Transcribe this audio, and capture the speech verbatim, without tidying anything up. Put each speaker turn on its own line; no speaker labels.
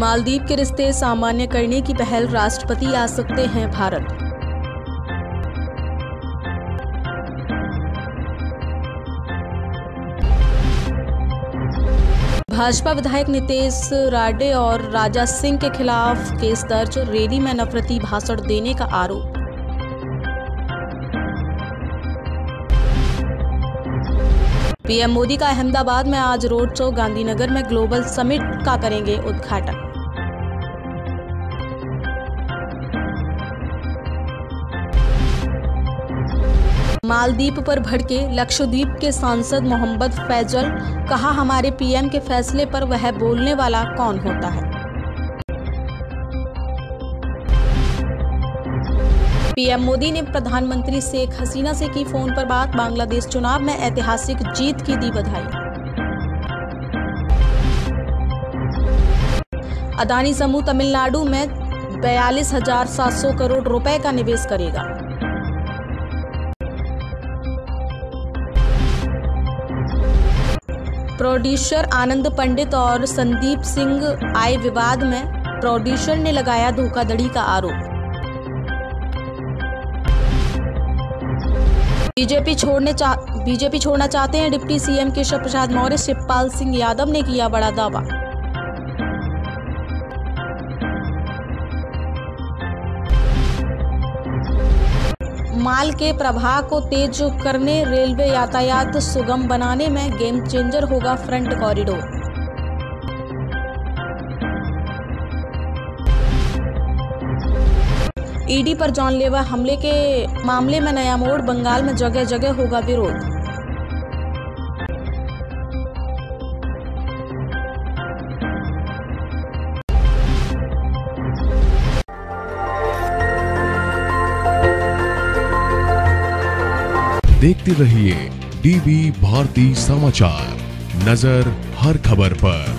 मालदीव के रिश्ते सामान्य करने की पहल, राष्ट्रपति आ सकते हैं भारत। भाजपा विधायक नितेश राडे और राजा सिंह के खिलाफ केस दर्ज, रैली में नफरती भाषण देने का आरोप। पीएम मोदी का अहमदाबाद में आज रोड शो, गांधीनगर में ग्लोबल समिट का करेंगे उद्घाटन। मालदीव पर भड़के लक्षद्वीप के सांसद मोहम्मद फैजल, कहा हमारे पीएम के फैसले पर वह बोलने वाला कौन होता है। पीएम मोदी ने प्रधानमंत्री शेख हसीना से की फोन पर बात, बांग्लादेश चुनाव में ऐतिहासिक जीत की दी बधाई। अदानी समूह तमिलनाडु में बयालीस हजार सात सौ करोड़ रुपए का निवेश करेगा। प्रोड्यूसर आनंद पंडित और संदीप सिंह आए विवाद में, प्रोड्यूसर ने लगाया धोखाधड़ी का आरोप। बीजेपी छोड़ने चा, बीजेपी छोड़ना चाहते हैं डिप्टी सीएम केशव प्रसाद मौर्य, शिवपाल सिंह यादव ने किया बड़ा दावा। माल के प्रवाह को तेज करने, रेलवे यातायात सुगम बनाने में गेम चेंजर होगा फ्रंट कॉरिडोर। ईडी पर जानलेवा हमले के मामले में नया मोड़, बंगाल में जगह जगह होगा विरोध।
देखते रहिए डीवी भारती समाचार, नजर हर खबर पर।